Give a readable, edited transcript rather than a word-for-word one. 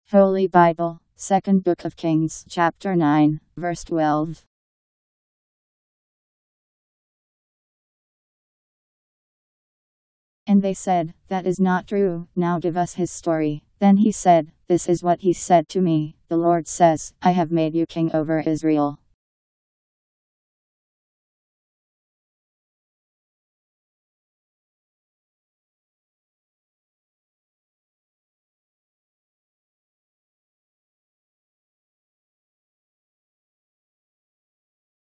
Holy Bible, Second Book of Kings, chapter 9, verse 12. And they said, "That is not true, now give us his story." Then he said, "This is what he said to me, the Lord says, I have made you king over Israel."